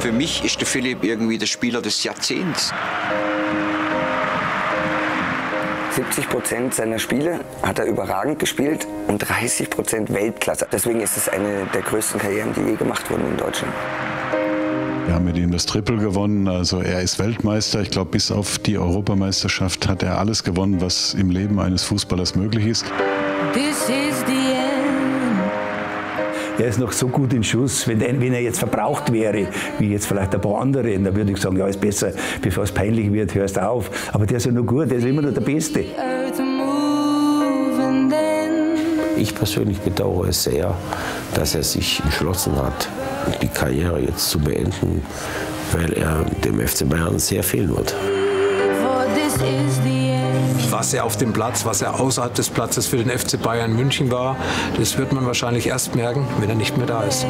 Für mich ist der Philipp irgendwie der Spieler des Jahrzehnts. 70% seiner Spiele hat er überragend gespielt und 30% Weltklasse. Deswegen ist es eine der größten Karrieren, die je gemacht wurden in Deutschland. Wir haben mit ihm das Triple gewonnen, also er ist Weltmeister. Ich glaube, bis auf die Europameisterschaft hat er alles gewonnen, was im Leben eines Fußballers möglich ist. Er ist noch so gut in Schuss, wenn er jetzt verbraucht wäre, wie jetzt vielleicht ein paar andere, dann würde ich sagen, ja, ist besser, bevor es peinlich wird, hörst auf. Aber der ist ja noch gut, der ist immer noch der Beste. Ich persönlich bedauere es sehr, dass er sich entschlossen hat, die Karriere jetzt zu beenden, weil er dem FC Bayern sehr fehlen wird. Was er auf dem Platz, was er außerhalb des Platzes für den FC Bayern München war, das wird man wahrscheinlich erst merken, wenn er nicht mehr da ist.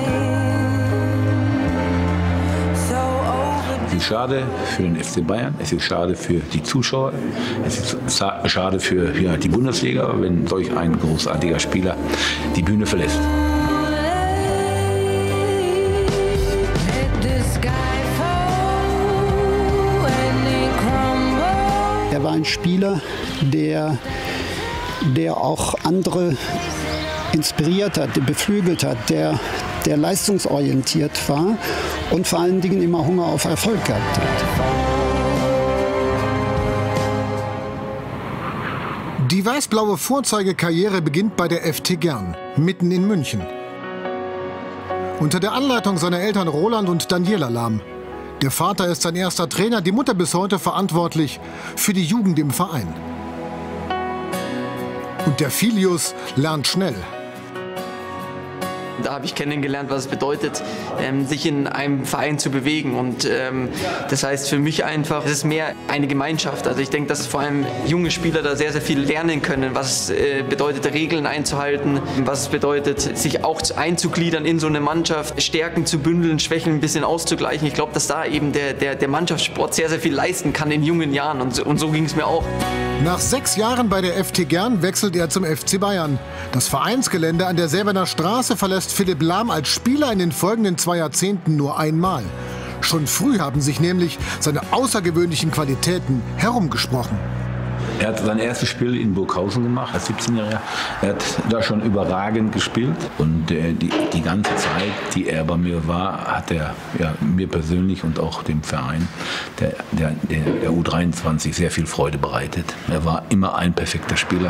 Es ist schade für den FC Bayern, es ist schade für die Zuschauer, es ist schade für die Bundesliga, wenn solch ein großartiger Spieler die Bühne verlässt. Er war ein Spieler, der auch andere inspiriert hat, beflügelt hat, der leistungsorientiert war und vor allen Dingen immer Hunger auf Erfolg gehabt hat. Die weiß-blaue Vorzeigekarriere beginnt bei der FT Gern, mitten in München. Unter der Anleitung seiner Eltern Roland und Daniela Lahm. Der Vater ist sein erster Trainer, die Mutter bis heute verantwortlich für die Jugend im Verein. Und der Filius lernt schnell. Da habe ich kennengelernt, was es bedeutet, sich in einem Verein zu bewegen. Und das heißt für mich einfach, es ist mehr eine Gemeinschaft. Also ich denke, dass vor allem junge Spieler da sehr, sehr viel lernen können, was es bedeutet, Regeln einzuhalten, was es bedeutet, sich auch einzugliedern in so eine Mannschaft, Stärken zu bündeln, Schwächen ein bisschen auszugleichen. Ich glaube, dass da eben der Mannschaftssport sehr, sehr viel leisten kann in jungen Jahren. Und so ging es mir auch. Nach 6 Jahren bei der FT Gern wechselt er zum FC Bayern. Das Vereinsgelände an der Säbener Straße verlässt Philipp Lahm als Spieler in den folgenden 2 Jahrzehnten nur einmal. Schon früh haben sich nämlich seine außergewöhnlichen Qualitäten herumgesprochen. Er hat sein erstes Spiel in Burghausen gemacht, als 17-Jähriger. Er hat da schon überragend gespielt. Und die ganze Zeit, die er bei mir war, hat er mir persönlich und auch dem Verein, der U23, sehr viel Freude bereitet. Er war immer ein perfekter Spieler.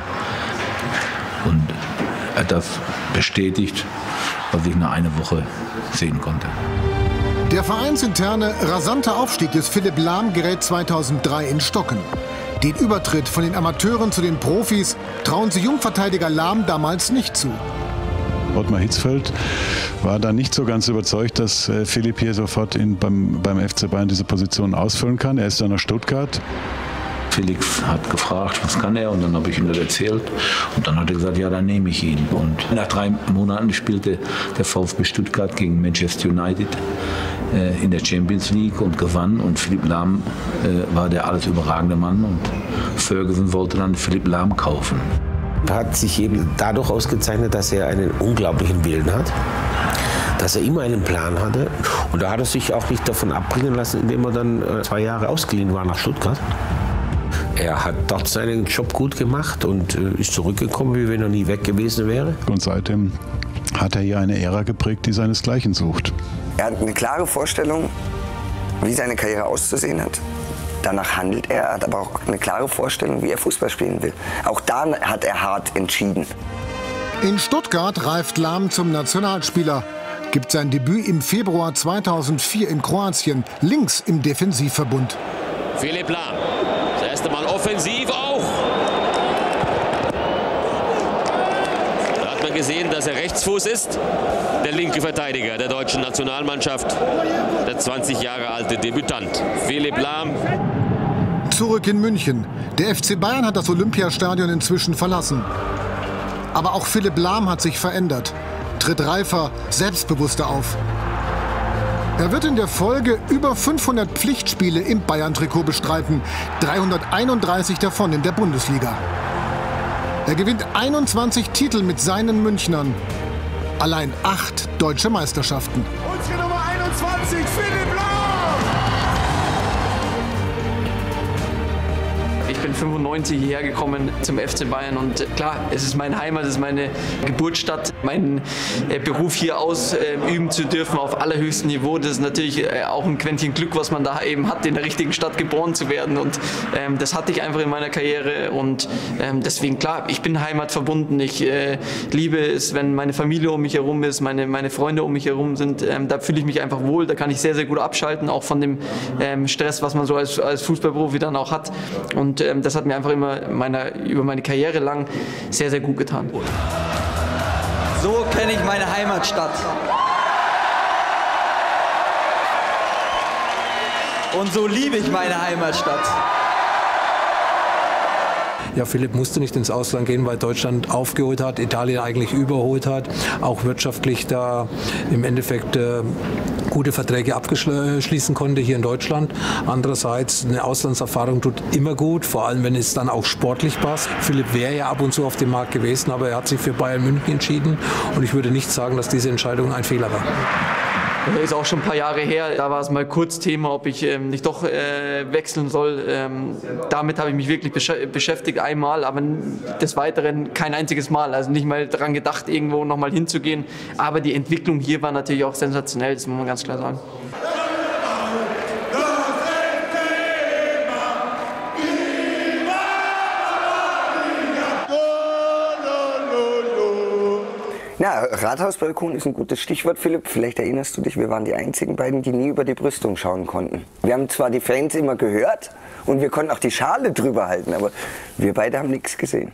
Und er hat das bestätigt, was ich nach einer Woche sehen konnte. Der vereinsinterne, rasante Aufstieg des Philipp Lahm gerät 2003 in Stocken. Den Übertritt von den Amateuren zu den Profis trauen sie Jungverteidiger Lahm damals nicht zu. Ottmar Hitzfeld war da nicht so ganz überzeugt, dass Philipp hier sofort beim FC Bayern diese Position ausfüllen kann. Er ist dann nach Stuttgart. Felix hat gefragt, was kann er, und dann habe ich ihm das erzählt. Und dann hat er gesagt, ja, dann nehme ich ihn. Und nach 3 Monaten spielte der VfB Stuttgart gegen Manchester United in der Champions League und gewann. Und Philipp Lahm war der alles überragende Mann. Und Ferguson wollte dann Philipp Lahm kaufen. Er hat sich eben dadurch ausgezeichnet, dass er einen unglaublichen Willen hat, dass er immer einen Plan hatte. Und da hat er sich auch nicht davon abbringen lassen, indem er dann 2 Jahre ausgeliehen war nach Stuttgart. Er hat dort seinen Job gut gemacht und ist zurückgekommen, wie wenn er nie weg gewesen wäre. Und seitdem hat er hier eine Ära geprägt, die seinesgleichen sucht. Er hat eine klare Vorstellung, wie seine Karriere auszusehen hat. Danach handelt er, hat aber auch eine klare Vorstellung, wie er Fußball spielen will. Auch da hat er hart entschieden. In Stuttgart reift Lahm zum Nationalspieler, gibt sein Debüt im Februar 2004 in Kroatien, links im Defensivverbund. Philipp Lahm, das erste Mal offensiv auch. Da hat man gesehen, dass er Rechtsfuß ist. Der linke Verteidiger der deutschen Nationalmannschaft, der 20 Jahre alte Debütant Philipp Lahm. Zurück in München. Der FC Bayern hat das Olympiastadion inzwischen verlassen. Aber auch Philipp Lahm hat sich verändert, tritt reifer, selbstbewusster auf. Er wird in der Folge über 500 Pflichtspiele im Bayern-Trikot bestreiten, 331 davon in der Bundesliga. Er gewinnt 21 Titel mit seinen Münchnern, allein 8 deutsche Meisterschaften. Unsere Nummer 21, Philipp Lahm! 1995 hierher gekommen zum FC Bayern und klar, es ist meine Heimat, es ist meine Geburtsstadt, meinen Beruf hier ausüben zu dürfen auf allerhöchstem Niveau. Das ist natürlich auch ein Quäntchen Glück, was man da eben hat, in der richtigen Stadt geboren zu werden und das hatte ich einfach in meiner Karriere und deswegen klar, ich bin heimatverbunden, ich liebe es, wenn meine Familie um mich herum ist, meine Freunde um mich herum sind, da fühle ich mich einfach wohl, da kann ich sehr, sehr gut abschalten, auch von dem Stress, was man so als Fußballprofi dann auch hat und das hat mir einfach immer über meine Karriere lang sehr, sehr gut getan. So kenne ich meine Heimatstadt. Und so liebe ich meine Heimatstadt. Ja, Philipp musste nicht ins Ausland gehen, weil Deutschland aufgeholt hat, Italien eigentlich überholt hat, auch wirtschaftlich da im Endeffekt gute Verträge abschließen konnte hier in Deutschland. Andererseits, eine Auslandserfahrung tut immer gut, vor allem wenn es dann auch sportlich passt. Philipp wäre ja ab und zu auf dem Markt gewesen, aber er hat sich für Bayern München entschieden und ich würde nicht sagen, dass diese Entscheidung ein Fehler war. Das ist auch schon ein paar Jahre her, da war es mal kurz Thema, ob ich nicht doch wechseln soll. Damit habe ich mich wirklich beschäftigt einmal, aber des Weiteren kein einziges Mal. Also nicht mal daran gedacht, irgendwo nochmal hinzugehen. Aber die Entwicklung hier war natürlich auch sensationell, das muss man ganz klar sagen. Ja, Rathausbalkon ist ein gutes Stichwort, Philipp. Vielleicht erinnerst du dich, wir waren die einzigen beiden, die nie über die Brüstung schauen konnten. Wir haben zwar die Fans immer gehört und wir konnten auch die Schale drüber halten, aber wir beide haben nichts gesehen.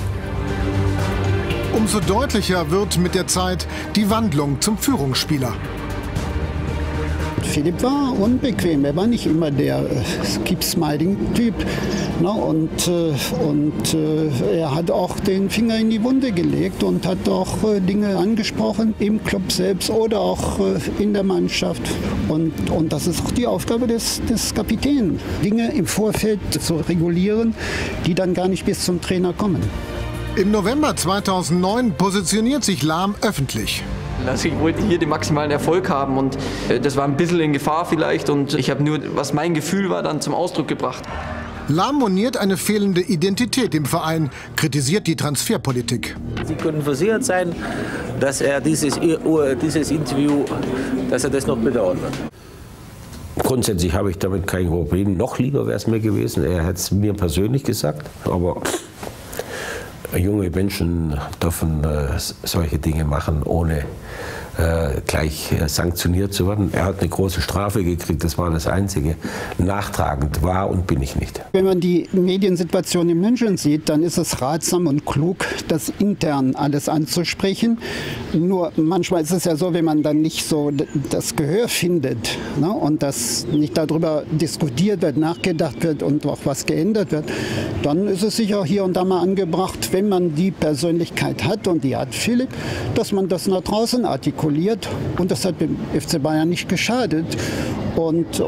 Umso deutlicher wird mit der Zeit die Wandlung zum Führungsspieler. Philipp war unbequem, er war nicht immer der Keep-Smiling-Typ. Ne? Und er hat auch den Finger in die Wunde gelegt und hat auch Dinge angesprochen im Club selbst oder auch in der Mannschaft. Und das ist auch die Aufgabe des Kapitäns, Dinge im Vorfeld zu regulieren, die dann gar nicht bis zum Trainer kommen. Im November 2009 positioniert sich Lahm öffentlich. Also ich wollte hier den maximalen Erfolg haben und das war ein bisschen in Gefahr vielleicht und ich habe nur, was mein Gefühl war, dann zum Ausdruck gebracht. Lahm moniert eine fehlende Identität im Verein, kritisiert die Transferpolitik. Sie können versichert sein, dass er dieses Interview, dass er das noch bedauern wird. Grundsätzlich habe ich damit kein Problem. Noch lieber wäre es mir gewesen, er hat es mir persönlich gesagt, aber junge Menschen dürfen solche Dinge machen, ohne gleich sanktioniert zu werden. Er hat eine große Strafe gekriegt, das war das Einzige. Nachtragend war und bin ich nicht. Wenn man die Mediensituation in München sieht, dann ist es ratsam und klug, das intern alles anzusprechen. Nur manchmal ist es ja so, wenn man dann nicht so das Gehör findet, ne, und dass nicht darüber diskutiert wird, nachgedacht wird und auch was geändert wird, dann ist es sicher hier und da mal angebracht, wenn man die Persönlichkeit hat, und die hat Philipp, dass man das nach draußen artikuliert. Und das hat dem FC Bayern nicht geschadet. Und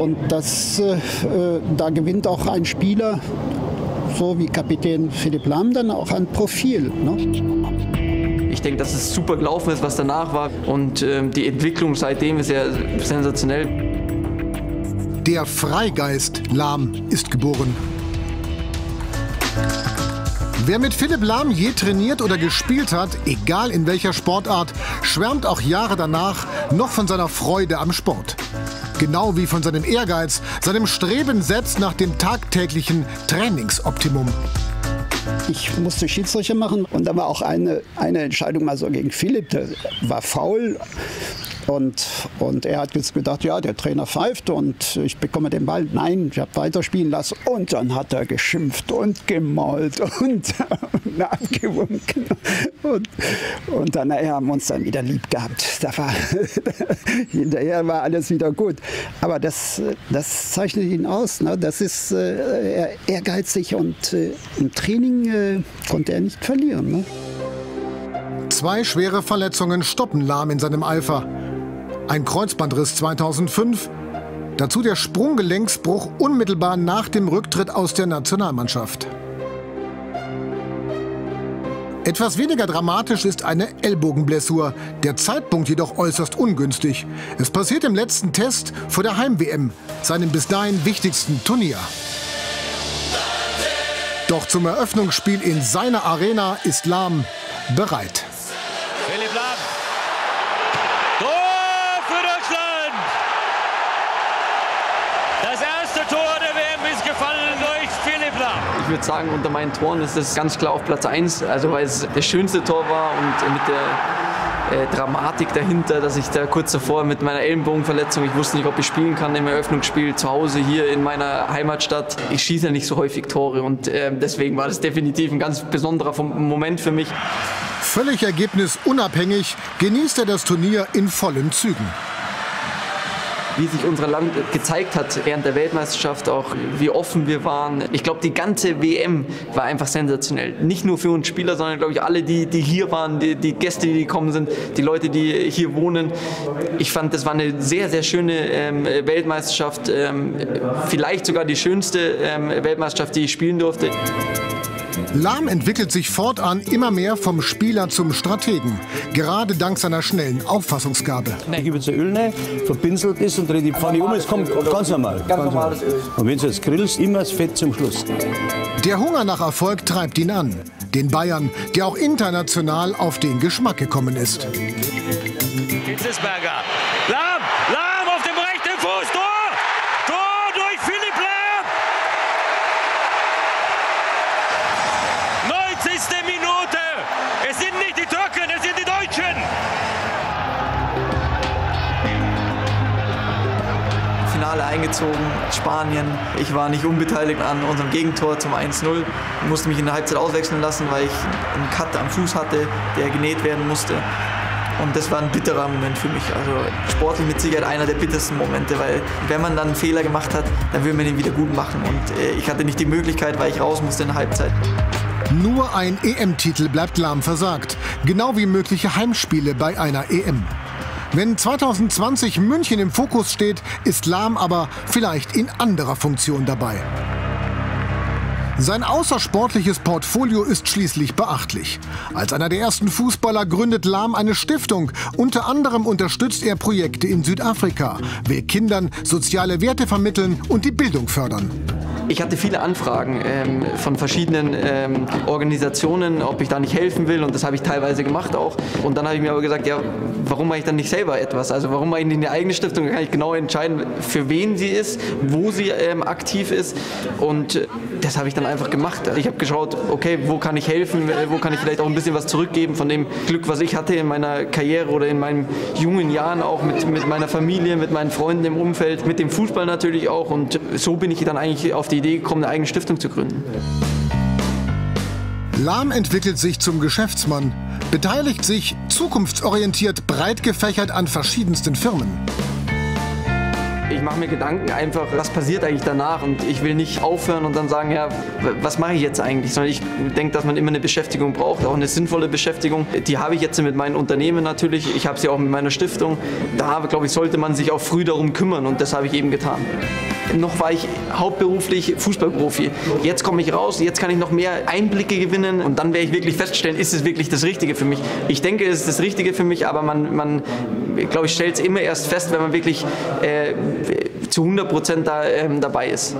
da gewinnt auch ein Spieler, so wie Kapitän Philipp Lahm, dann auch ein Profil. Ne? Ich denke, dass es super gelaufen ist, was danach war. Und die Entwicklung seitdem ist ja sensationell. Der Freigeist Lahm ist geboren. Wer mit Philipp Lahm je trainiert oder gespielt hat, egal in welcher Sportart, schwärmt auch Jahre danach noch von seiner Freude am Sport. Genau wie von seinem Ehrgeiz, seinem Streben selbst nach dem tagtäglichen Trainingsoptimum. Ich musste Schiedsrichter machen und da war auch eine Entscheidung mal so gegen Philipp, der war faul. Und er hat jetzt gedacht, ja, der Trainer pfeift und ich bekomme den Ball. Nein, ich habe weiterspielen lassen. Und dann hat er geschimpft und gemault und abgewunken. Und dann haben wir uns dann wieder lieb gehabt. Hinterher war alles wieder gut. Aber das zeichnet ihn aus. Ne? Das ist ehrgeizig und im Training konnte er nicht verlieren. Ne? 2 schwere Verletzungen stoppen Lahm in seinem Eifer. Ein Kreuzbandriss 2005, dazu der Sprunggelenksbruch unmittelbar nach dem Rücktritt aus der Nationalmannschaft. Etwas weniger dramatisch ist eine Ellbogenblessur, der Zeitpunkt jedoch äußerst ungünstig. Es passiert im letzten Test vor der Heim-WM, seinem bis dahin wichtigsten Turnier. Doch zum Eröffnungsspiel in seiner Arena ist Lahm bereit. Philipp Lahm. Tor für Deutschland! Das erste Tor der WM ist gefallen durch Philipp Lahm. Ich würde sagen, unter meinen Toren ist das ganz klar auf Platz 1, also weil es das schönste Tor war und mit der Dramatik dahinter, dass ich da kurz davor mit meiner Ellenbogenverletzung, ich wusste nicht, ob ich spielen kann im Eröffnungsspiel zu Hause hier in meiner Heimatstadt. Ich schieße ja nicht so häufig Tore und deswegen war das definitiv ein ganz besonderer Moment für mich. Völlig ergebnisunabhängig genießt er das Turnier in vollen Zügen. Wie sich unser Land gezeigt hat während der Weltmeisterschaft, auch wie offen wir waren. Ich glaube, die ganze WM war einfach sensationell. Nicht nur für uns Spieler, sondern glaube ich alle, die hier waren, die Gäste, die gekommen sind, die Leute, die hier wohnen. Ich fand, das war eine sehr, sehr schöne Weltmeisterschaft. Vielleicht sogar die schönste Weltmeisterschaft, die ich spielen durfte. Lahm entwickelt sich fortan immer mehr vom Spieler zum Strategen, gerade dank seiner schnellen Auffassungsgabe. Ich gebe jetzt ein Öl rein, verpinselt es und drehe die Pfanne um, es kommt ganz normal. Ganz normales Öl. Und wenn du jetzt grillst, immer das Fett zum Schluss. Der Hunger nach Erfolg treibt ihn an, den Bayern, der auch international auf den Geschmack gekommen ist. Hitzesberger. Lahm, Lahm auf dem rechten Fuß, Tor! Tor durch Philipp Lahm! 90. Minute. Es sind nicht die Türken, es sind die Deutschen. Finale eingezogen, Spanien. Ich war nicht unbeteiligt an unserem Gegentor zum 1:0. Ich musste mich in der Halbzeit auswechseln lassen, weil ich einen Cut am Fuß hatte, der genäht werden musste. Und das war ein bitterer Moment für mich. Also sportlich mit Sicherheit einer der bittersten Momente, weil wenn man dann einen Fehler gemacht hat, dann will man ihn wieder gut machen. Und ich hatte nicht die Möglichkeit, weil ich raus musste in der Halbzeit. Nur ein EM-Titel bleibt Lahm versagt, genau wie mögliche Heimspiele bei einer EM. Wenn 2020 München im Fokus steht, ist Lahm aber vielleicht in anderer Funktion dabei. Sein außersportliches Portfolio ist schließlich beachtlich. Als einer der ersten Fußballer gründet Lahm eine Stiftung. Unter anderem unterstützt er Projekte in Südafrika, will Kindern soziale Werte vermitteln und die Bildung fördern. Ich hatte viele Anfragen von verschiedenen Organisationen, ob ich da nicht helfen will, und das habe ich teilweise gemacht auch. Und dann habe ich mir aber gesagt, ja, warum mache ich dann nicht selber etwas? Also warum mache ich nicht eine eigene Stiftung? Da kann ich genau entscheiden, für wen sie ist, wo sie aktiv ist, und das habe ich dann einfach gemacht. Ich habe geschaut, okay, wo kann ich helfen, wo kann ich vielleicht auch ein bisschen was zurückgeben von dem Glück, was ich hatte in meiner Karriere oder in meinen jungen Jahren, auch mit meiner Familie, mit meinen Freunden im Umfeld, mit dem Fußball natürlich auch, und so bin ich dann eigentlich auf die Idee gekommen, eine eigene Stiftung zu gründen. Lahm entwickelt sich zum Geschäftsmann, beteiligt sich zukunftsorientiert breit gefächert an verschiedensten Firmen. Ich mache mir Gedanken einfach, was passiert eigentlich danach, und ich will nicht aufhören und dann sagen, ja, was mache ich jetzt eigentlich, sondern ich denke, dass man immer eine Beschäftigung braucht, auch eine sinnvolle Beschäftigung. Die habe ich jetzt mit meinen Unternehmen natürlich, ich habe sie auch mit meiner Stiftung. Da, glaube ich, sollte man sich auch früh darum kümmern, und das habe ich eben getan. Noch war ich hauptberuflich Fußballprofi. Jetzt komme ich raus, jetzt kann ich noch mehr Einblicke gewinnen, und dann werde ich wirklich feststellen, ist es wirklich das Richtige für mich. Ich denke, es ist das Richtige für mich, aber man glaube ich, stellt es immer erst fest, wenn man wirklich zu 100% dabei ist.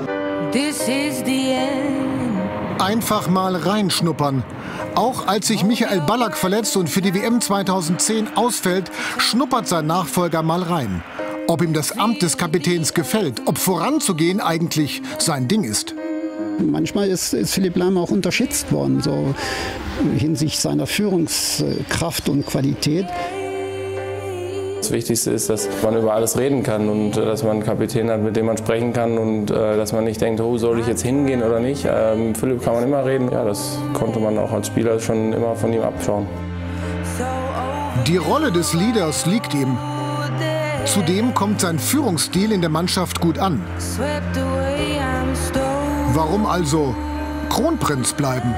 Einfach mal reinschnuppern. Auch als sich Michael Ballack verletzt und für die WM 2010 ausfällt, schnuppert sein Nachfolger mal rein. Ob ihm das Amt des Kapitäns gefällt, ob voranzugehen eigentlich sein Ding ist. Manchmal ist Philipp Lahm auch unterschätzt worden, so hinsichtlich seiner Führungskraft und Qualität. Das Wichtigste ist, dass man über alles reden kann und dass man einen Kapitän hat, mit dem man sprechen kann, und dass man nicht denkt, oh, soll ich jetzt hingehen oder nicht. Philipp kann man immer reden. Ja, das konnte man auch als Spieler schon immer von ihm abschauen. Die Rolle des Leaders liegt ihm. Zudem kommt sein Führungsstil in der Mannschaft gut an. Warum also Kronprinz bleiben?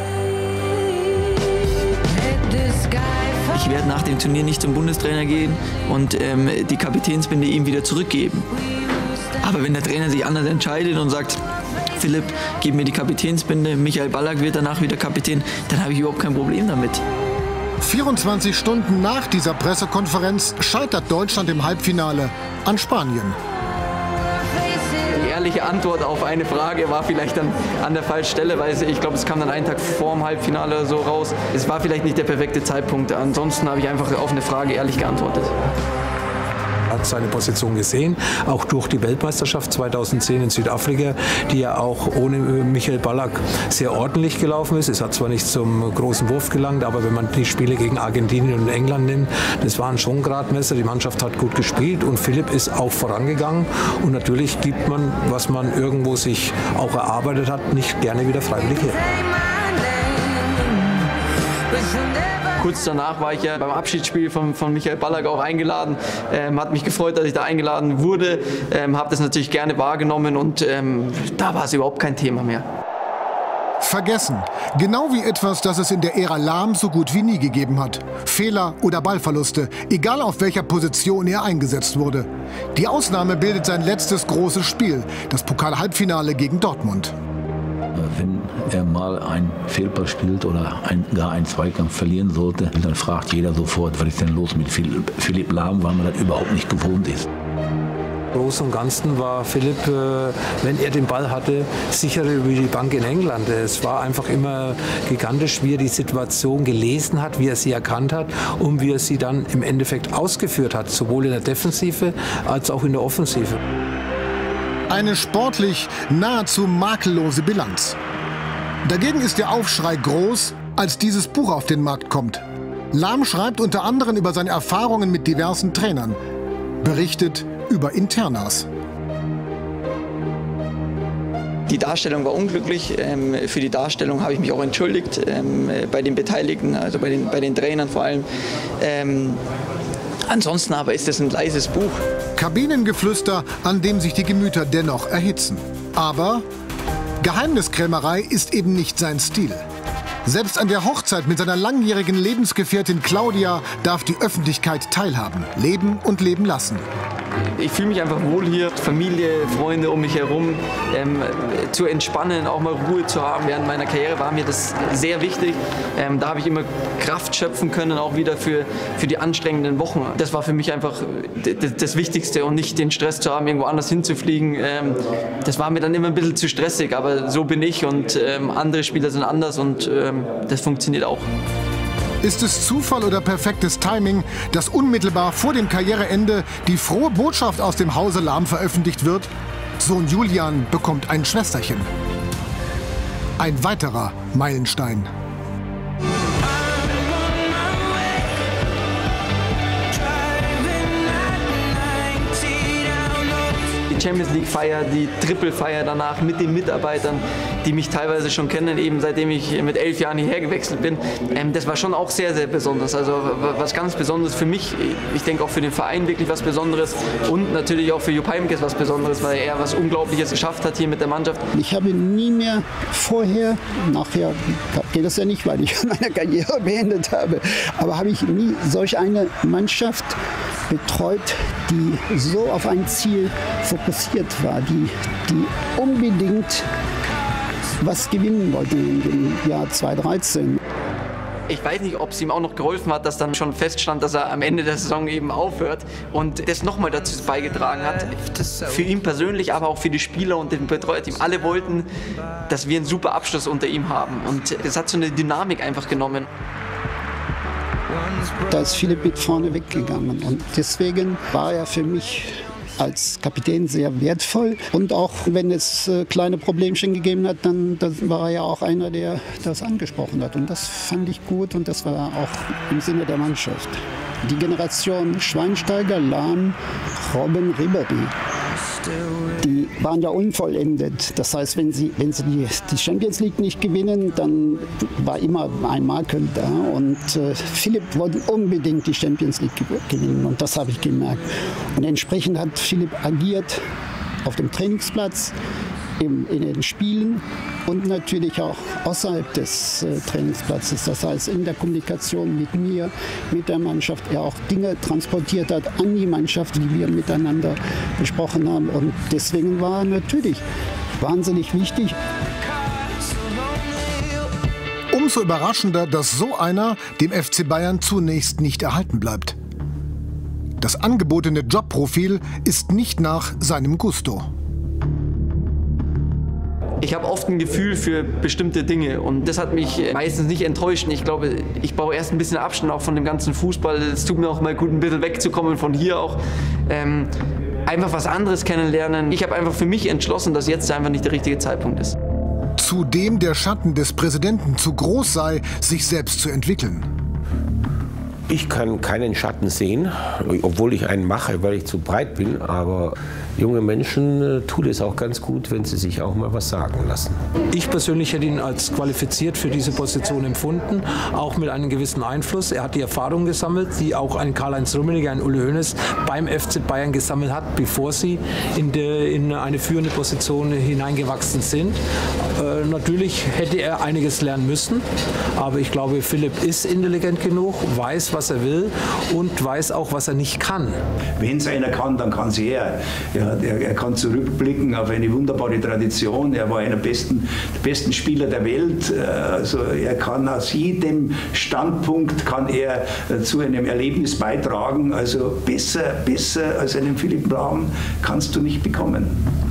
Ich werde nach dem Turnier nicht zum Bundestrainer gehen und die Kapitänsbinde ihm wieder zurückgeben. Aber wenn der Trainer sich anders entscheidet und sagt, Philipp, gib mir die Kapitänsbinde, Michael Ballack wird danach wieder Kapitän, dann habe ich überhaupt kein Problem damit. 24 Stunden nach dieser Pressekonferenz scheitert Deutschland im Halbfinale an Spanien. ehrliche Antwort auf eine Frage war vielleicht dann an der falschen Stelle, weil ich glaube, es kam dann einen Tag vor dem Halbfinale oder so raus. Es war vielleicht nicht der perfekte Zeitpunkt. Ansonsten habe ich einfach auf eine Frage ehrlich geantwortet. Hat seine Position gesehen, auch durch die Weltmeisterschaft 2010 in Südafrika, die ja auch ohne Michael Ballack sehr ordentlich gelaufen ist. Es hat zwar nicht zum großen Wurf gelangt, aber wenn man die Spiele gegen Argentinien und England nimmt, das waren schon Gradmesser. Die Mannschaft hat gut gespielt und Philipp ist auch vorangegangen. Und natürlich gibt man, was man irgendwo sich auch erarbeitet hat, nicht gerne wieder freiwillig her. Kurz danach war ich ja beim Abschiedsspiel von Michael Ballack auch eingeladen. Hat mich gefreut, dass ich da eingeladen wurde. Habe das natürlich gerne wahrgenommen und da war es überhaupt kein Thema mehr. Vergessen. Genau wie etwas, das es in der Ära Lahm so gut wie nie gegeben hat. Fehler oder Ballverluste, egal auf welcher Position er eingesetzt wurde. Die Ausnahme bildet sein letztes großes Spiel, das Pokal-Halbfinale gegen Dortmund. Wenn er mal einen Fehlpass spielt oder gar einen Zweikampf verlieren sollte, dann fragt jeder sofort, was ist denn los mit Philipp Lahm, weil man das überhaupt nicht gewohnt ist. Im Großen und Ganzen war Philipp, wenn er den Ball hatte, sicherer über die Bank in England. Es war einfach immer gigantisch, wie er die Situation gelesen hat, wie er sie erkannt hat und wie er sie dann im Endeffekt ausgeführt hat, sowohl in der Defensive als auch in der Offensive. Eine sportlich nahezu makellose Bilanz. Dagegen ist der Aufschrei groß, als dieses Buch auf den Markt kommt. Lahm schreibt unter anderem über seine Erfahrungen mit diversen Trainern, berichtet über Internas. Die Darstellung war unglücklich. Für die Darstellung habe ich mich auch entschuldigt bei den Beteiligten, also bei den Trainern vor allem. Ansonsten aber ist es ein leises Buch. Kabinengeflüster, an dem sich die Gemüter dennoch erhitzen. Aber Geheimniskrämerei ist eben nicht sein Stil. Selbst an der Hochzeit mit seiner langjährigen Lebensgefährtin Claudia darf die Öffentlichkeit teilhaben. Leben und leben lassen. Ich fühle mich einfach wohl hier, Familie, Freunde um mich herum, zu entspannen, auch mal Ruhe zu haben. Während meiner Karriere war mir das sehr wichtig. Da habe ich immer Kraft schöpfen können, auch wieder für die anstrengenden Wochen. Das war für mich einfach das Wichtigste und nicht den Stress zu haben, irgendwo anders hinzufliegen. Das war mir dann immer ein bisschen zu stressig, aber so bin ich und andere Spieler sind anders und das funktioniert auch. Ist es Zufall oder perfektes Timing, dass unmittelbar vor dem Karriereende die frohe Botschaft aus dem Hause Lahm veröffentlicht wird? Sohn Julian bekommt ein Schwesterchen. Ein weiterer Meilenstein. Die Champions League Feier, die Triple-Feier danach mit den Mitarbeitern, die mich teilweise schon kennen, eben seitdem ich mit 11 Jahren hierher gewechselt bin. Das war schon auch sehr, sehr besonders. Also was ganz Besonderes für mich. Ich denke auch für den Verein wirklich was Besonderes und natürlich auch für Jupp Heynckes was Besonderes, weil er was Unglaubliches geschafft hat hier mit der Mannschaft. Ich habe nie mehr nachher geht das ja nicht, weil ich meine Karriere beendet habe, aber habe ich nie solch eine Mannschaft betreut, die so auf ein Ziel fokussiert war, die unbedingt was gewinnen wollte im Jahr 2013. Ich weiß nicht, ob es ihm auch noch geholfen hat, dass dann schon feststand, dass er am Ende der Saison eben aufhört und das nochmal dazu beigetragen hat. Für ihn persönlich, aber auch für die Spieler und den Betreuerteam. Alle wollten, dass wir einen super Abschluss unter ihm haben und das hat so eine Dynamik einfach genommen. Da ist Philipp mit vorne weggegangen und deswegen war er für mich als Kapitän sehr wertvoll. Und auch wenn es kleine Problemchen gegeben hat, dann war er ja auch einer, der das angesprochen hat. Und das fand ich gut und das war auch im Sinne der Mannschaft. Die Generation Schweinsteiger, Lahm, Robben, Ribéry, die waren ja unvollendet. Das heißt, wenn sie die Champions League nicht gewinnen, dann war immer ein Makel da. Und Philipp wollte unbedingt die Champions League gewinnen. Und das habe ich gemerkt. Und entsprechend hat Philipp agiert auf dem Trainingsplatz, in den Spielen und natürlich auch außerhalb des Trainingsplatzes. Das heißt, in der Kommunikation mit mir, mit der Mannschaft, er auch Dinge transportiert hat an die Mannschaft, die wir miteinander besprochen haben. Und deswegen war natürlich wahnsinnig wichtig. Umso überraschender, dass so einer dem FC Bayern zunächst nicht erhalten bleibt. Das angebotene Jobprofil ist nicht nach seinem Gusto. Ich habe oft ein Gefühl für bestimmte Dinge und das hat mich meistens nicht enttäuscht. Ich glaube, ich baue erst ein bisschen Abstand auch von dem ganzen Fußball. Es tut mir auch mal gut, ein bisschen wegzukommen von hier auch. Einfach was anderes kennenlernen. Ich habe einfach für mich entschlossen, dass jetzt einfach nicht der richtige Zeitpunkt ist. Zudem der Schatten des Präsidenten zu groß sei, sich selbst zu entwickeln. Ich kann keinen Schatten sehen, obwohl ich einen mache, weil ich zu breit bin. Aber junge Menschen tut es auch ganz gut, wenn sie sich auch mal was sagen lassen. Ich persönlich hätte ihn als qualifiziert für diese Position empfunden, auch mit einem gewissen Einfluss. Er hat die Erfahrung gesammelt, die auch ein Karl-Heinz Rummenigge, ein Uli Hoeneß beim FC Bayern gesammelt hat, bevor sie in eine führende Position hineingewachsen sind. Natürlich hätte er einiges lernen müssen, aber ich glaube, Philipp ist intelligent genug, weiß, was er will und weiß auch, was er nicht kann. Wenn es einer kann, dann kann es er. Er kann zurückblicken auf eine wunderbare Tradition. Er war einer der besten Spieler der Welt. Also er kann aus jedem Standpunkt zu einem Erlebnis beitragen. Also besser als einen Philipp Lahm kannst du nicht bekommen.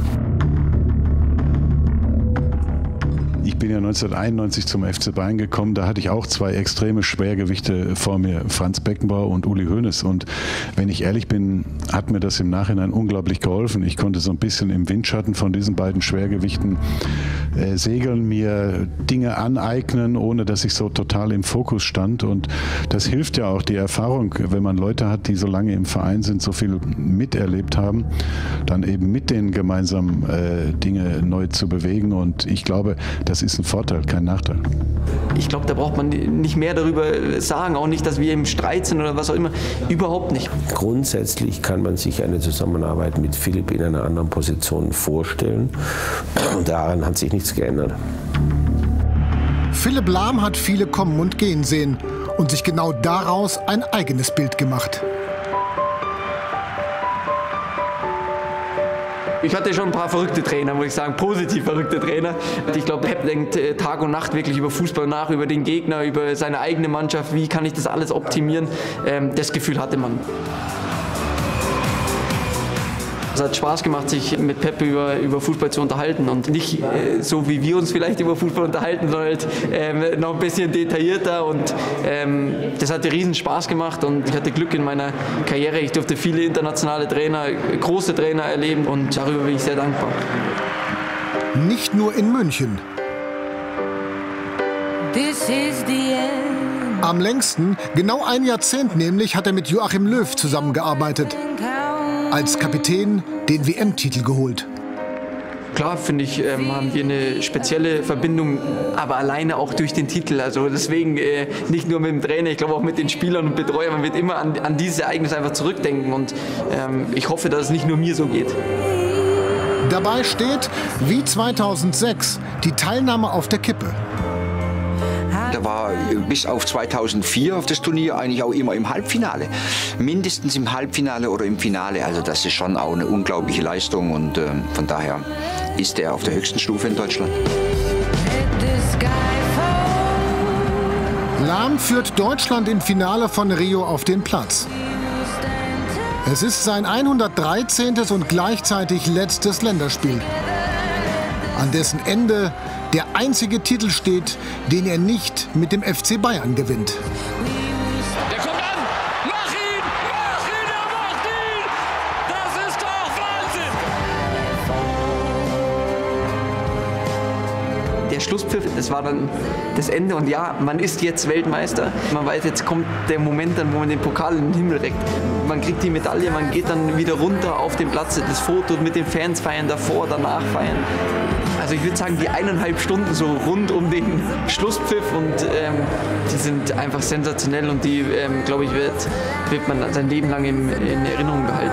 Ich bin ja 1991 zum FC Bayern gekommen, da hatte ich auch zwei extreme Schwergewichte vor mir, Franz Beckenbauer und Uli Hoeneß. Und wenn ich ehrlich bin, hat mir das im Nachhinein unglaublich geholfen. Ich konnte so ein bisschen im Windschatten von diesen beiden Schwergewichten segeln, mir Dinge aneignen, ohne dass ich so total im Fokus stand. Und das hilft ja auch, die Erfahrung, wenn man Leute hat, die so lange im Verein sind, so viel miterlebt haben, dann eben mit denen gemeinsam Dinge neu zu bewegen. Und ich glaube, das ist ein Vorteil, kein Nachteil. Ich glaube, da braucht man nicht mehr darüber sagen, auch nicht, dass wir im Streit sind oder was auch immer. Überhaupt nicht. Grundsätzlich kann man sich eine Zusammenarbeit mit Philipp in einer anderen Position vorstellen. Und daran hat sich nichts geändert. Philipp Lahm hat viele kommen und gehen sehen und sich genau daraus ein eigenes Bild gemacht. Ich hatte schon ein paar verrückte Trainer, muss ich sagen, positiv verrückte Trainer. Ich glaube, Pep denkt Tag und Nacht wirklich über Fußball nach, über den Gegner, über seine eigene Mannschaft. Wie kann ich das alles optimieren? Das Gefühl hatte man. Es hat Spaß gemacht, sich mit Pep über Fußball zu unterhalten und nicht so, wie wir uns vielleicht über Fußball unterhalten, sondern halt, noch ein bisschen detaillierter und das hatte riesen Spaß gemacht und ich hatte Glück in meiner Karriere. Ich durfte viele internationale Trainer, große Trainer erleben und darüber bin ich sehr dankbar. Nicht nur in München. Am längsten, genau ein Jahrzehnt nämlich, hat er mit Joachim Löw zusammengearbeitet. Als Kapitän den WM-Titel geholt. Klar, finde ich, haben wir eine spezielle Verbindung, aber alleine auch durch den Titel. Also deswegen nicht nur mit dem Trainer, ich glaube auch mit den Spielern und Betreuern. Man wird immer an dieses Ereignis einfach zurückdenken und ich hoffe, dass es nicht nur mir so geht. Dabei steht, wie 2006, die Teilnahme auf der Kippe. Da war bis auf 2004 auf das Turnier eigentlich auch immer im Halbfinale. Mindestens im Halbfinale oder im Finale. Also das ist schon auch eine unglaubliche Leistung und von daher ist er auf der höchsten Stufe in Deutschland. Lahm führt Deutschland im Finale von Rio auf den Platz. Es ist sein 113. und gleichzeitig letztes Länderspiel, an dessen Ende der einzige Titel steht, den er nicht mit dem FC Bayern gewinnt. Der kommt an! Mach ihn! Mach ihn! Er macht ihn! Das ist doch Wahnsinn! Der Schlusspfiff, das war dann das Ende und ja, man ist jetzt Weltmeister. Man weiß, jetzt kommt der Moment dann, wo man den Pokal in den Himmel reckt. Man kriegt die Medaille, man geht dann wieder runter auf den Platz, das Foto mit den Fans feiern, davor, danach feiern. Also ich würde sagen, die 1,5 Stunden so rund um den Schlusspfiff und die sind einfach sensationell und die, glaube ich, wird man sein Leben lang in Erinnerung behalten.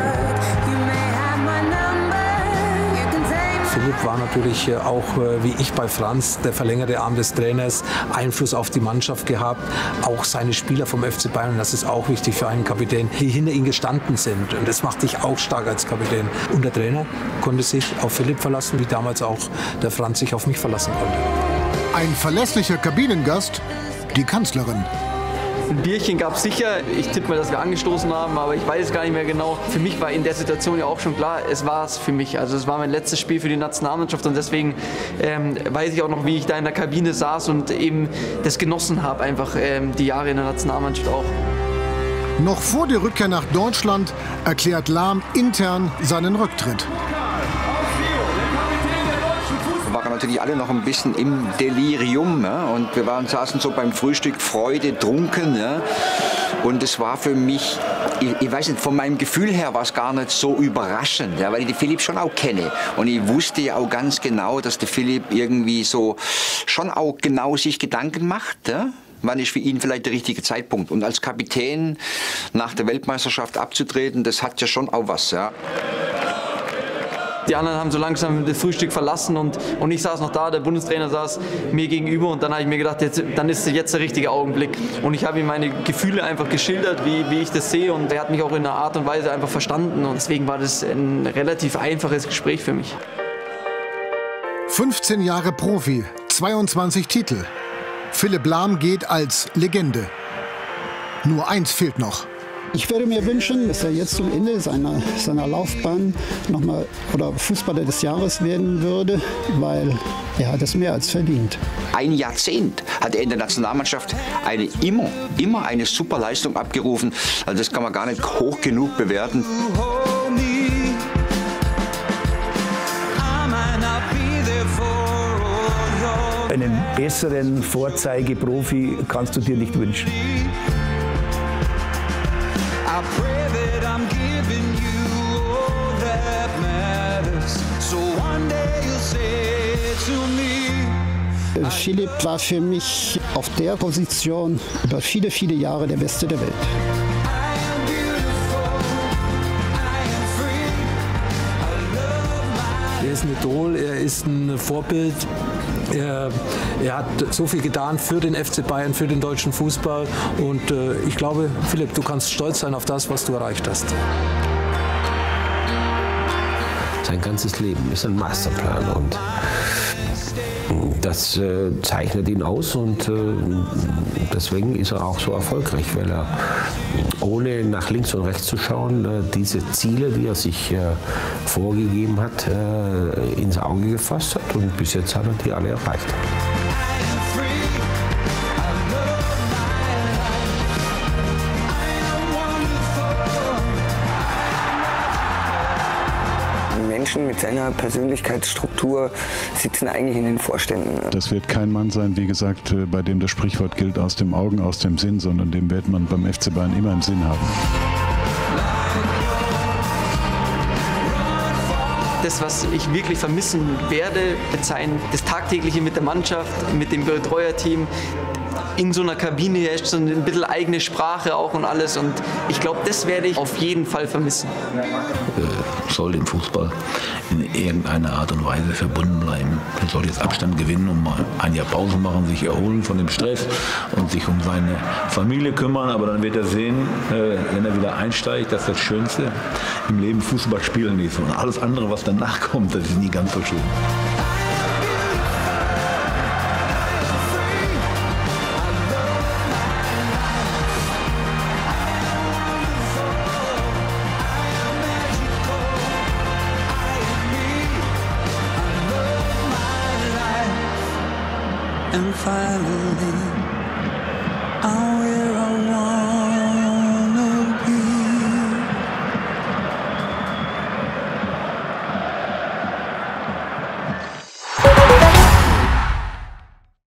Philipp war natürlich auch, wie ich bei Franz, der verlängerte Arm des Trainers, Einfluss auf die Mannschaft gehabt. Auch seine Spieler vom FC Bayern, und das ist auch wichtig für einen Kapitän, die hinter ihm gestanden sind. Und das macht dich auch stark als Kapitän. Und der Trainer konnte sich auf Philipp verlassen, wie damals auch der Franz sich auf mich verlassen konnte. Ein verlässlicher Kabinengast, die Kanzlerin. Ein Bierchen gab es sicher. Ich tippe mal, dass wir angestoßen haben, aber ich weiß es gar nicht mehr genau. Für mich war in der Situation ja auch schon klar, es war es für mich. Also es war mein letztes Spiel für die Nationalmannschaft und deswegen weiß ich auch noch, wie ich da in der Kabine saß und eben das genossen habe, einfach die Jahre in der Nationalmannschaft auch. Noch vor der Rückkehr nach Deutschland erklärt Lahm intern seinen Rücktritt. Wir waren natürlich alle noch ein bisschen im Delirium, ja? Und wir saßen so beim Frühstück freudetrunken. Ja? Und es war für mich, ich weiß nicht, von meinem Gefühl her war es gar nicht so überraschend, ja? Weil ich den Philipp schon auch kenne. Und ich wusste ja auch ganz genau, dass der Philipp irgendwie so schon auch genau sich Gedanken macht. Ja? Wann ist für ihn vielleicht der richtige Zeitpunkt? Und als Kapitän nach der Weltmeisterschaft abzutreten, das hat ja schon auch was. Ja. Die anderen haben so langsam das Frühstück verlassen und ich saß noch da, der Bundestrainer saß mir gegenüber und dann habe ich mir gedacht, dann ist jetzt der richtige Augenblick. Und ich habe ihm meine Gefühle einfach geschildert, wie ich das sehe und er hat mich auch in einer Art und Weise einfach verstanden und deswegen war das ein relativ einfaches Gespräch für mich. 15 Jahre Profi, 22 Titel. Philipp Lahm geht als Legende. Nur eins fehlt noch. Ich würde mir wünschen, dass er jetzt zum Ende seiner Laufbahn nochmal Fußballer des Jahres werden würde, weil er hat es mehr als verdient. Ein Jahrzehnt hat er in der Nationalmannschaft immer eine super Leistung abgerufen. Also das kann man gar nicht hoch genug bewerten. Einen besseren Vorzeigeprofi kannst du dir nicht wünschen. Philipp war für mich auf der Position über viele, viele Jahre der Beste der Welt. Er ist ein Idol, er ist ein Vorbild. Er hat so viel getan für den FC Bayern, für den deutschen Fußball. Und ich glaube, Philipp, du kannst stolz sein auf das, was du erreicht hast. Sein ganzes Leben ist ein Masterplan und das zeichnet ihn aus und deswegen ist er auch so erfolgreich, weil er ohne nach links und rechts zu schauen, diese Ziele, die er sich vorgegeben hat, ins Auge gefasst hat und bis jetzt hat er die alle erreicht. Menschen mit seiner Persönlichkeitsstruktur sitzen eigentlich in den Vorständen. Das wird kein Mann sein, wie gesagt, bei dem das Sprichwort gilt, aus dem Augen, aus dem Sinn, sondern den wird man beim FC Bayern immer im Sinn haben. Das, was ich wirklich vermissen werde, wird sein, das Tagtägliche mit der Mannschaft, mit dem Betreuerteam. In so einer Kabine herrscht so ein bisschen eigene Sprache auch und alles. Und ich glaube, das werde ich auf jeden Fall vermissen. Soll im Fußball in irgendeiner Art und Weise verbunden bleiben. Er soll jetzt Abstand gewinnen und mal ein Jahr Pause machen, sich erholen von dem Stress und sich um seine Familie kümmern. Aber dann wird er sehen, wenn er wieder einsteigt, dass das Schönste im Leben Fußball spielen ist. Und alles andere, was danach kommt, das ist nie ganz so schön. And finally, I wear a